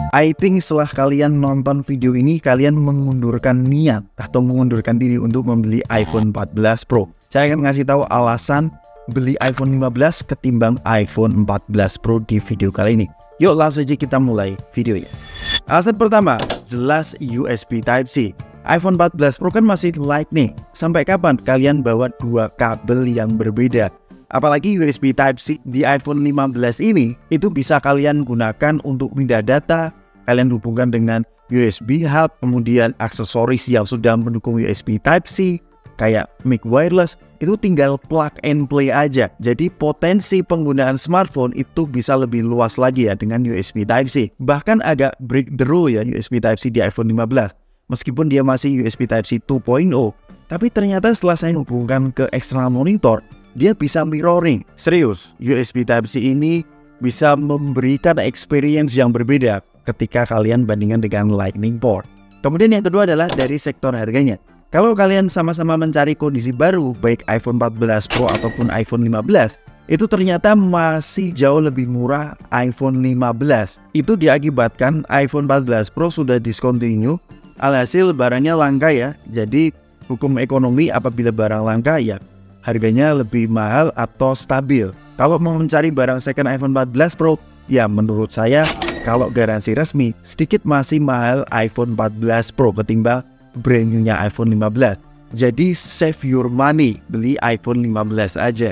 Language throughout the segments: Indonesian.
I think setelah kalian nonton video ini, kalian mengundurkan niat atau mengundurkan diri untuk membeli iPhone 14 Pro. Saya akan ngasih tahu alasan beli iPhone 15 ketimbang iPhone 14 Pro di video kali ini. Yuk langsung aja kita mulai videonya. Alasan pertama, jelas USB Type-C. iPhone 14 Pro kan masih Lightning. Sampai kapan kalian bawa dua kabel yang berbeda? Apalagi USB Type-C di iPhone 15 ini, itu bisa kalian gunakan untuk pindah data, kalian hubungkan dengan USB hub, kemudian aksesoris yang sudah mendukung USB Type-C, kayak mic wireless, itu tinggal plug and play aja. Jadi potensi penggunaan smartphone itu bisa lebih luas lagi ya dengan USB Type-C. Bahkan agak break the rule ya USB Type-C di iPhone 15. Meskipun dia masih USB Type-C 2.0, tapi ternyata setelah saya hubungkan ke external monitor, dia bisa mirroring. Serius, USB Type-C ini bisa memberikan experience yang berbeda ketika kalian bandingkan dengan Lightning port. Kemudian yang kedua adalah dari sektor harganya. Kalau kalian sama-sama mencari kondisi baru, baik iPhone 14 Pro ataupun iPhone 15, itu ternyata masih jauh lebih murah iPhone 15. Itu diakibatkan iPhone 14 Pro sudah discontinue, alhasil barangnya langka ya. Jadi hukum ekonomi apabila barang langka ya harganya lebih mahal atau stabil. Kalau mau mencari barang second iPhone 14 Pro, ya menurut saya kalau garansi resmi sedikit masih mahal iPhone 14 Pro ketimbang brand new-nya iPhone 15. Jadi save your money, beli iPhone 15 aja.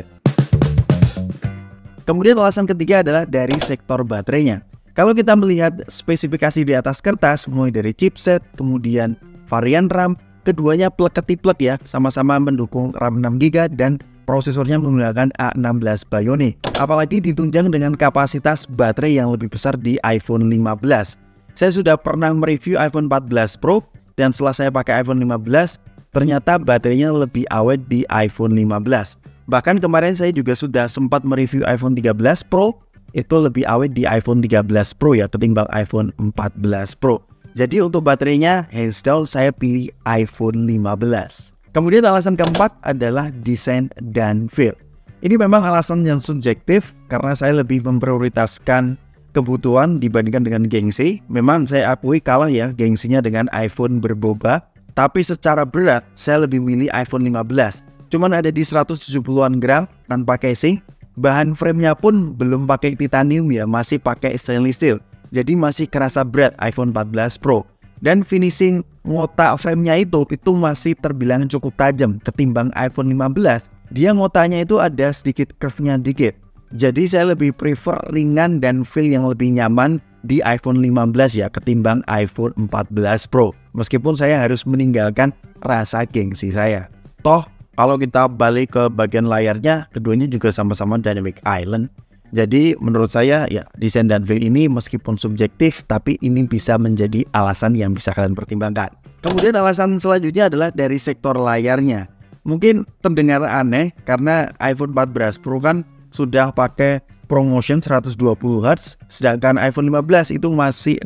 Kemudian alasan ketiga adalah dari sektor baterainya. Kalau kita melihat spesifikasi di atas kertas, mulai dari chipset, kemudian varian RAM, keduanya plug-ketiplek ya, sama-sama mendukung RAM 6GB dan prosesornya menggunakan A16 Bionic. Apalagi ditunjang dengan kapasitas baterai yang lebih besar di iPhone 15. Saya sudah pernah mereview iPhone 14 Pro dan setelah saya pakai iPhone 15, ternyata baterainya lebih awet di iPhone 15. Bahkan kemarin saya juga sudah sempat mereview iPhone 13 Pro, itu lebih awet di iPhone 13 Pro ya ketimbang iPhone 14 Pro. Jadi untuk baterainya hands down saya pilih iPhone 15. Kemudian alasan keempat adalah desain dan feel. Ini memang alasan yang subjektif karena saya lebih memprioritaskan kebutuhan dibandingkan dengan gengsi. Memang saya akui kalah ya gengsinya dengan iPhone berboba. Tapi secara berat saya lebih milih iPhone 15. Cuman ada di 170-an gram tanpa casing. Bahan framenya pun belum pakai titanium ya, masih pakai stainless steel. Jadi masih kerasa berat iPhone 14 Pro. Dan finishing ngotak framenya itu masih terbilang cukup tajam ketimbang iPhone 15. Dia ngotanya itu ada sedikit curve-nya dikit. Jadi saya lebih prefer ringan dan feel yang lebih nyaman di iPhone 15 ya ketimbang iPhone 14 Pro. Meskipun saya harus meninggalkan rasa gengsi saya. Toh kalau kita balik ke bagian layarnya, keduanya juga sama-sama Dynamic Island. Jadi menurut saya ya desain dan feel ini meskipun subjektif, tapi ini bisa menjadi alasan yang bisa kalian pertimbangkan. Kemudian alasan selanjutnya adalah dari sektor layarnya. Mungkin terdengar aneh karena iPhone 14 Pro kan sudah pakai ProMotion 120Hz, sedangkan iPhone 15 itu masih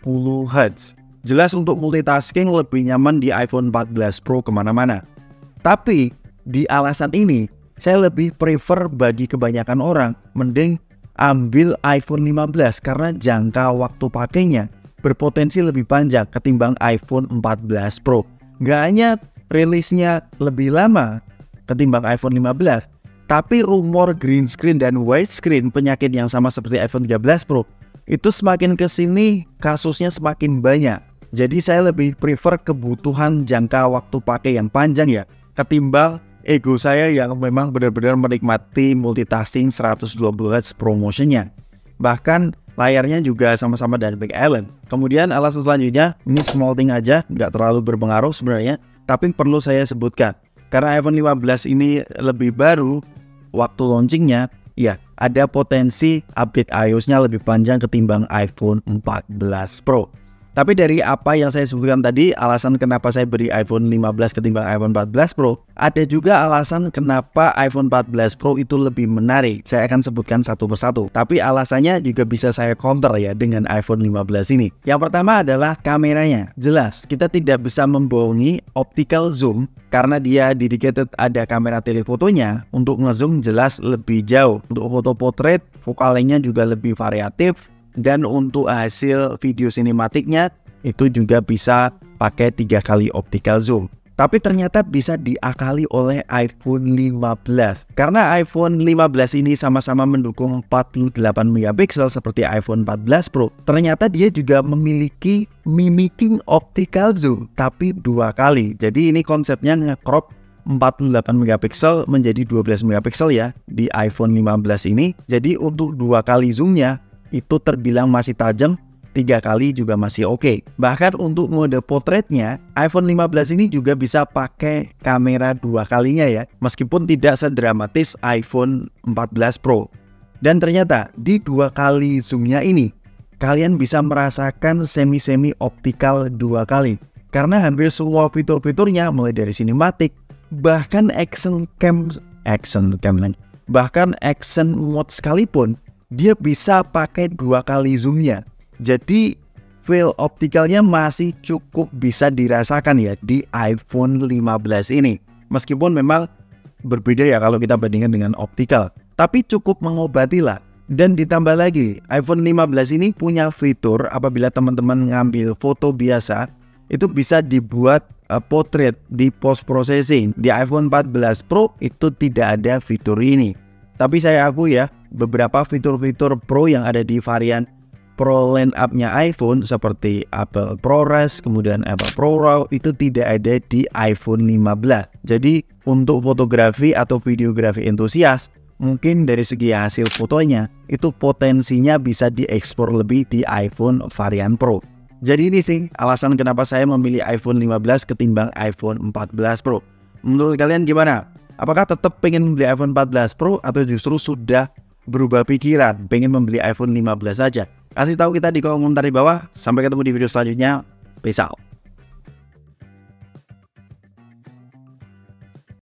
60Hz. Jelas untuk multitasking lebih nyaman di iPhone 14 Pro kemana-mana. Tapi di alasan ini saya lebih prefer bagi kebanyakan orang mending ambil iPhone 15 karena jangka waktu pakainya berpotensi lebih panjang ketimbang iPhone 14 Pro. Nggak hanya rilisnya lebih lama ketimbang iPhone 15, tapi rumor green screen dan white screen penyakit yang sama seperti iPhone 13 Pro itu semakin kesini kasusnya semakin banyak. Jadi saya lebih prefer kebutuhan jangka waktu pakai yang panjang ya ketimbang ego saya yang memang benar-benar menikmati multitasking 120Hz ProMotion-nya. Bahkan layarnya juga sama-sama Dynamic Island. Kemudian alasan selanjutnya, ini small thing aja, nggak terlalu berpengaruh sebenarnya, tapi perlu saya sebutkan. Karena iPhone 15 ini lebih baru, waktu launchingnya, ya ada potensi update iOS-nya lebih panjang ketimbang iPhone 14 Pro. Tapi dari apa yang saya sebutkan tadi, alasan kenapa saya beri iPhone 15 ketimbang iPhone 14 Pro, ada juga alasan kenapa iPhone 14 Pro itu lebih menarik. Saya akan sebutkan satu persatu. Tapi alasannya juga bisa saya counter ya dengan iPhone 15 ini. Yang pertama adalah kameranya. Jelas, kita tidak bisa membohongi optical zoom karena dia dedicated ada kamera telefotonya. Untuk ngezoom jelas lebih jauh. Untuk foto portrait, focal length-nya juga lebih variatif. Dan untuk hasil video sinematiknya itu juga bisa pakai 3 kali optical zoom. Tapi ternyata bisa diakali oleh iPhone 15. Karena iPhone 15 ini sama-sama mendukung 48 megapiksel seperti iPhone 14 Pro. Ternyata dia juga memiliki mimicking optical zoom, tapi 2 kali. Jadi ini konsepnya nge-crop 48 megapiksel menjadi 12 megapiksel ya di iPhone 15 ini. Jadi untuk 2 kali zoomnya itu terbilang masih tajam, 3 kali juga masih oke. Bahkan untuk mode potretnya, iPhone 15 ini juga bisa pakai kamera 2 kalinya ya, meskipun tidak sedramatis iPhone 14 Pro. Dan ternyata di 2 kali zoomnya ini, kalian bisa merasakan semi-semi optical 2 kali. Karena hampir semua fitur-fiturnya, mulai dari sinematik, bahkan action mode sekalipun, dia bisa pakai 2 kali zoomnya. Jadi feel optikalnya masih cukup bisa dirasakan ya di iPhone 15 ini. Meskipun memang berbeda ya kalau kita bandingkan dengan optikal, tapi cukup mengobati lah. Dan ditambah lagi, iPhone 15 ini punya fitur apabila teman-teman ngambil foto biasa, itu bisa dibuat portrait di post processing. Di iPhone 14 Pro itu tidak ada fitur ini. Tapi saya akui ya, beberapa fitur-fitur Pro yang ada di varian Pro line-up-nya iPhone seperti Apple ProRes, kemudian Apple ProRAW itu tidak ada di iPhone 15. Jadi untuk fotografi atau videografi entusias, mungkin dari segi hasil fotonya itu potensinya bisa diekspor lebih di iPhone varian Pro. Jadi ini sih alasan kenapa saya memilih iPhone 15 ketimbang iPhone 14 Pro. Menurut kalian gimana? Apakah tetap pengen membeli iPhone 14 Pro atau justru sudah berubah pikiran pengen membeli iPhone 15 saja? Kasih tahu kita di kolom komentar di bawah. Sampai ketemu di video selanjutnya. Peace out.